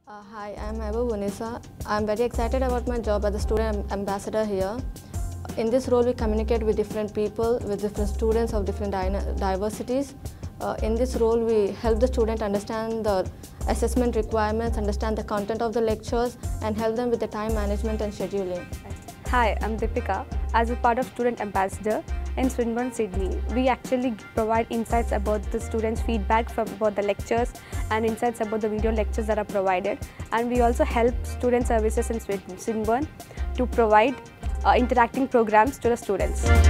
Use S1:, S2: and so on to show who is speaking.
S1: Hi, I'm Mehboob Unisa. I'm very excited about my job as a student ambassador here. In this role, we communicate with different people, with different students of different diversities. In this role, we help the student understand the assessment requirements, understand the content of the lectures, and help them with the time management and scheduling.
S2: Hi, I'm Deepika. As a part of Student Ambassador in Swinburne, Sydney, we actually provide insights about the students' feedback about the lectures and insights about the video lectures that are provided. And we also help student services in Swinburne to provide interacting programs to the students.